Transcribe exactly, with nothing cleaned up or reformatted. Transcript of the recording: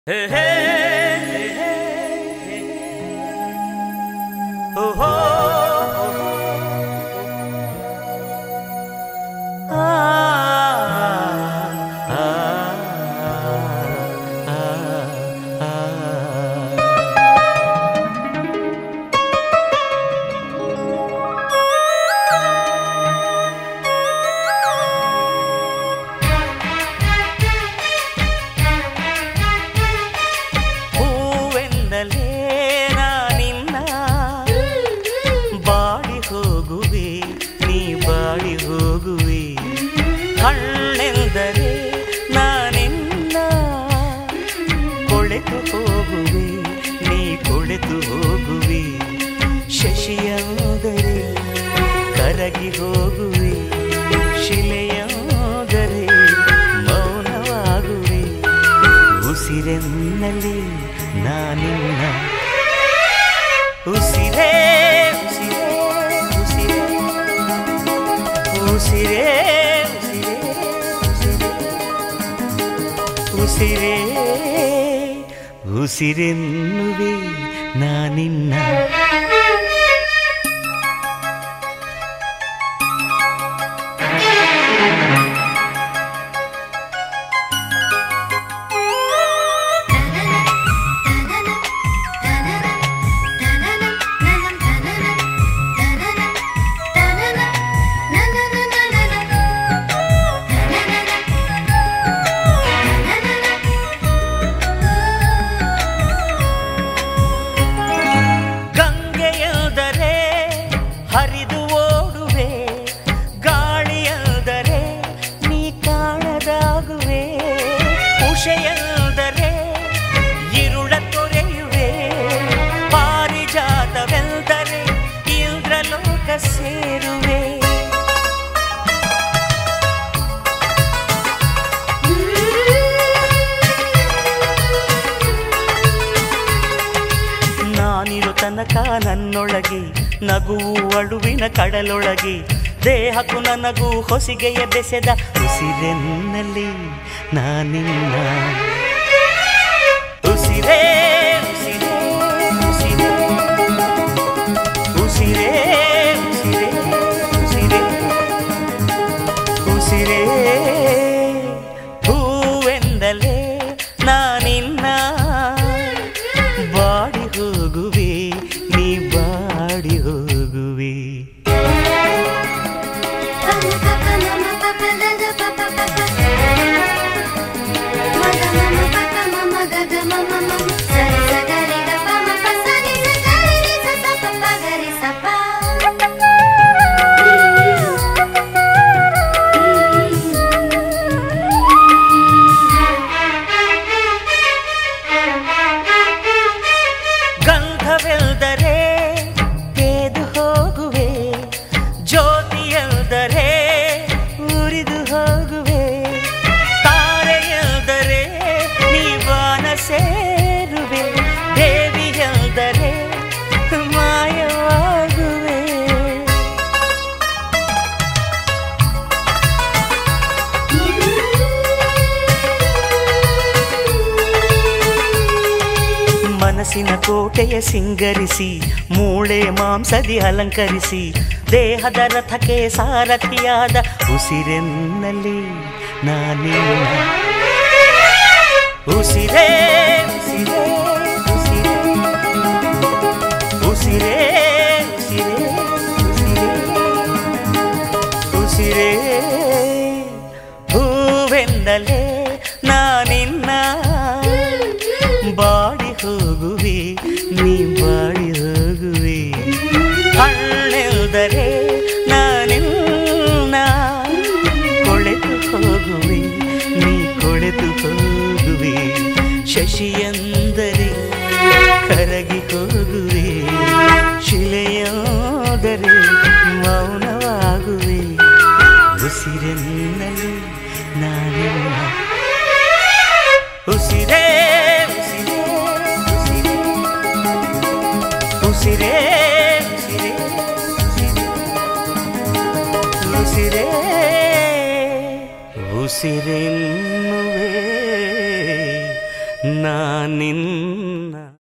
Hey, hey, hey, hey, hey. Oh, oh, oh. Ah, ah, ah, ah, ah. ಬಾಡಿ ಹೋಗುವೆ ಹಣ್ಣೆಂದರೆ ನಾನಿನ್ನ ಕೊಳೆತು ಹೋಗುವೆ ನೀ ಕೊಳೆತು ಹೋಗುವೆ ಶಶಿಯಾದರೆ ಕರಗಿ ಹೋಗುವೆ ಶಿಲೆಯಾದರೆ ಮೌನವಾಗುವೆ ಉಸಿರೆನ್ನಲ್ಲಿ ನಾನಿನ್ನ ಉಸಿರೇ ಉಸಿರೇ ಉಸಿರೇ ಉಸಿರೆನ್ನುವೆ ನಾನಿನ್ನ ಹರಿದು ಓಡುವೆ ಗಾಳಿಯಂದರೆ ನೀ ಕಾಣದಾಗುವೆ ಉಷೆಯಂದರೆ ಇರುಳ ತೊರೆಯುವೆ ಪಾರಿಜಾತವೆಂದರೆ ಇಂದ್ರಲೋಕ ಸೇರುವೆ ನಾನಿರು ತನಕ ನನ್ನೊಳಗೆ ನಗುವು ಅಳುವಿನ ಕಡಲೊಳಗೆ ದೇಹಕ್ಕೂ ನನಗೂ ಹೊಸಿಗೆಯ ಬೆಸೆದ ಉಸಿರೆನ್ನಲ್ಲಿ ನಾನಿನ್ನ ಉಸಿರೇ ಉಸಿರೇ ಉಸಿರೇ ಉಸಿರೇ ಉಸಿರೇ ಉಸಿರೇ ಹೂವೆಂದಲೇ ನಾನಿನ್ನ ಬಾಡಿ ಹೋಗುವೆ ನೀ ಬಾಡಿ ಹೋಗುವೆ ಗಂಧವೆಂದರೆ ತೇದು ಹೋಗುವೆ ಜ್ಯೋತಿಯೆಂದರೆ ಉರಿದು ಹೋಗುವೆ ತಾರೆಯೆಂದರೆ ನೀವಾನ ಸೇರುವೆ ದೇವಿಯೆಂದರೆ ಮಾಯವಾಗುವೆ ಮನಸ್ಸಿನ ಕೋಟೆಯ ಸಿಂಗರಿಸಿ ಮೂಳೆ ಮಾಂಸದಿ ಅಲಂಕರಿಸಿ ದೇಹದ ರಥಕ್ಕೆ ಸಾರಥಿಯಾದ ಉಸಿರೆನ್ನಲ್ಲಿ ನಾನಿನ್ನ ಉಸಿರೇ ಉಸಿರೇ ಉಸಿರೇ ಉಸಿರೇ ಉಸಿರೇ ಹೂವೆಂದಲೇ ನಾನಿನ್ನ ಬಾಡಿ ಹೋಗುವೆ ನೀ ಬಾಡಿ ಹೋಗುವೆ ಹಣ್ಣೆಂದರೆ ನಾನಿನ್ನ ಕೊಳೆತು ಹೋಗುವೆ ನೀ ಕೊಳೆತು ಹೋಗುವೆ ಶಶಿಯಂದರೆ ಕರಗಿ ಹೋಗುವೆ ಶಿಲೆಯಾದರೆ ಮೌನವಾಗುವೆ ಉಸಿರೆನ್ನಲ್ಲಿ ನಾನಿನ್ನ ಉಸಿರೇ ಉಸಿರೇ ಉಸಿರೇ ಉಸಿರೆನ್ನುವೆ ನಾನಿನ್ನ